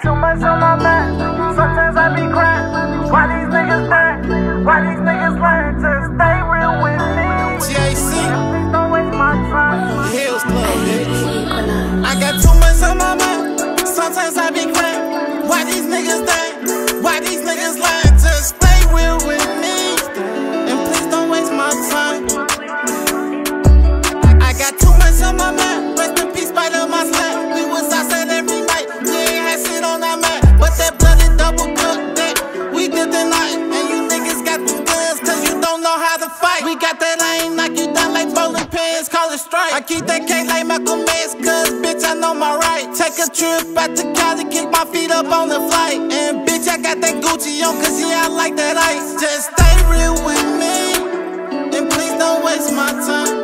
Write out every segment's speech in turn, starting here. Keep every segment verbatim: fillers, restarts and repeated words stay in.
got too much on my mind. Sometimes I be crying. Why these niggas die? Why these niggas lying? Just stay real with me. Jey Scar. Please don't waste my time. Hills Club, bitch. I got too much on my mind. Sometimes I be crying. Why these niggas die? Why these niggas lying? Just stay real with me. And please don't waste my time. I got too much on my mind. Rest in peace, Spider, my slime. We was outside every night. We ain't had shit on our mind. But that bloody double cooked that we did the night. And you niggas got them guns cause you don't know how to fight. We got that lane, knock you down like bowling pins, call it strike. I keep that K like Malcolm X cause bitch I know my right. Take a trip out to Cali, kick my feet up on the flight. And bitch I got that Gucci on cause yeah I like that ice. Just stay real with me. And please don't waste my time.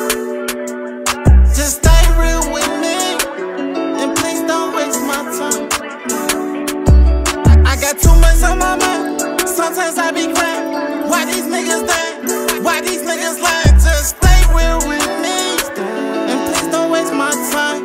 Just stay real with me. And please don't waste my time. I got too much on my mind. Sometimes I be crying. Why these niggas die? Why these niggas lying? Just stay real with me. And please don't waste my time.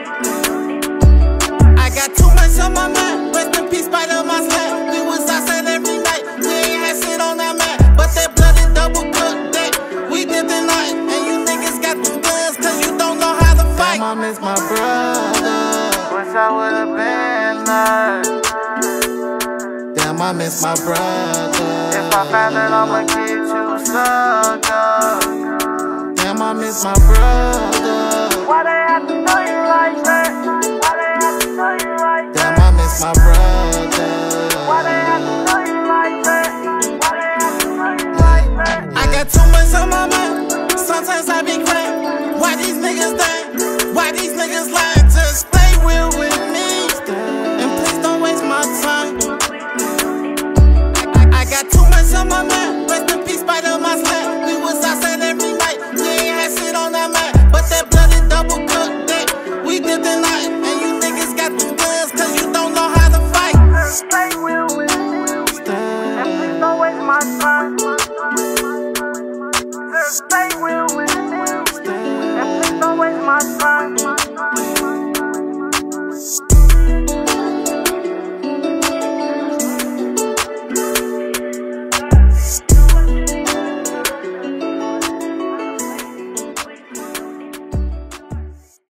I got too much on my mind. Rest in peace, Spider, my slime. We was outside every night. We ain't had shit on our mind. But that bloody double cooked that we did the night. And you niggas got them guns cause you don't know how to fight. Damn, I miss my brother. Wish I would've been there. Damn, I miss my brother. If I found it, I'ma get you sucker. Damn, I miss my brother. Why they have to know you like that? Why they have to know you like that? Damn, I miss my brother. Why they have to know you like that? Why they have to know you like that? I got too much on my mind. Sometimes I be crying. Why these niggas die? Why these niggas lying? Just stay real with me. And please don't waste my time. I got too much on my mind. Rest in peace, Spider, my slime. We was outside every night. We ain't had shit on our mind. But that bloody double cooked that we did the night. And you niggas got them guns cause you don't know how to fight. Just stay real with me. And please don't waste my time. Just stay real with me. And please don't waste my time.